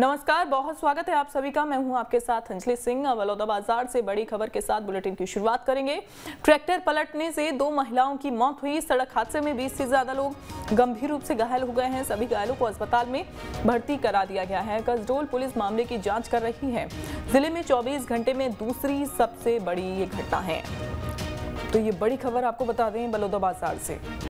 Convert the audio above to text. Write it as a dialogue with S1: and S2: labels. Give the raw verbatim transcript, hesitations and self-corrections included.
S1: नमस्कार, बहुत स्वागत है आप सभी का। मैं हूं आपके साथ अंजलि सिंह। बलौदाबाजार से बड़ी खबर के साथ बुलेटिन की शुरुआत करेंगे। ट्रैक्टर पलटने से दो महिलाओं की मौत हुई। सड़क हादसे में बीस से ज्यादा लोग गंभीर रूप से घायल हो गए हैं। सभी घायलों को अस्पताल में भर्ती करा दिया गया है। कसडोल पुलिस मामले की जाँच कर रही है। जिले में चौबीस घंटे में दूसरी सबसे बड़ी ये घटना है। तो ये बड़ी खबर आपको बता दें बलौदाबाजार से।